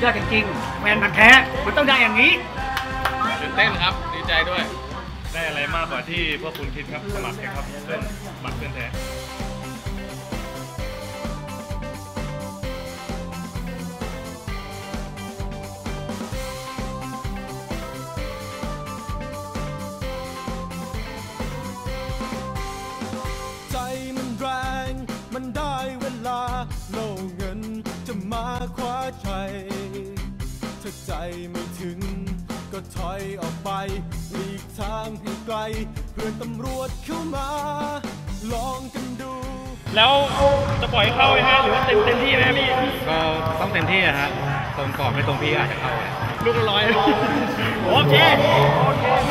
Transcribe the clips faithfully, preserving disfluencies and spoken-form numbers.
อดจริงๆแฟนพันธุ์แท้มันต้องได้อย่างนี้ตื่นเต้นครับดีใจด้วยได้อะไรมากกว่าที่พวกคุณคิดครับสมัครให้ครับเล่นบัตรเพื่อนแท้ใจมันแรงมันได้เวลาโลกเงินจะมาคว้าชัยถ้าใจไม่ถึงก็ถอยออกไปหลีกทางให้ไกลเพื่อนตำรวจเข้ามาลองกันดูแล้วจะปล่อยเข้าไหมฮะหรือว่าเต็มเต็มที่ไหมพี่ก็ต้องเต็มที่อะฮะตรงก่อนไม่ตรงพี่อาจจะเข้าลูกละร้อยโอเคโอเค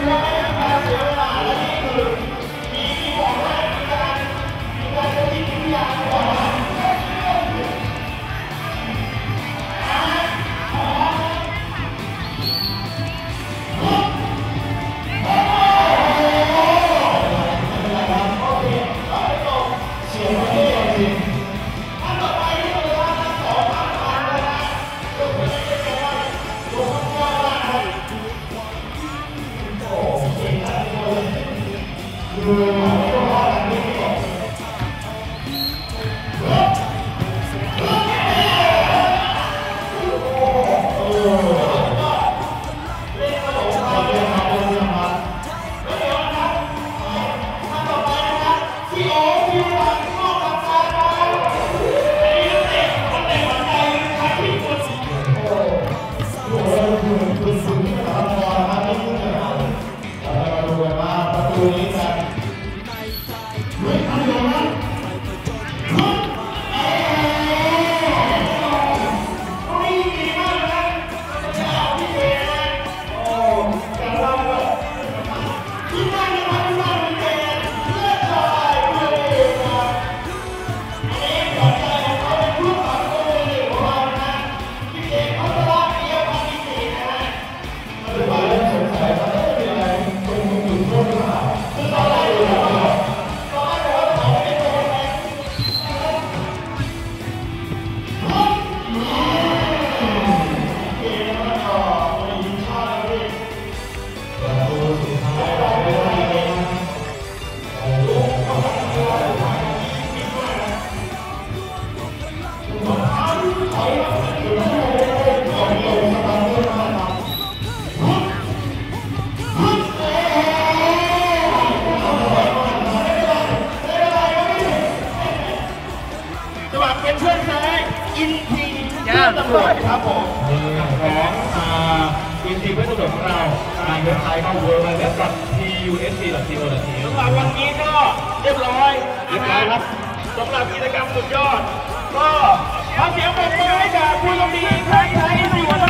ครับผมของอินทีเพื่อนตำรวจของเราทางเว็บไซต์เข้า ดับเบิลยู ดับเบิลยู ดับเบิลยู ดอท ที ยู เอส ซี ดอท ที โอ ดอท ที สำหรับวันนี้ก็เรียบร้อยเรียบร้อยครับสำหรับกิจกรรมสุดยอดก็ขอเสียงปรบมือให้กับผู้โชคดีทั้งไทยสี่คน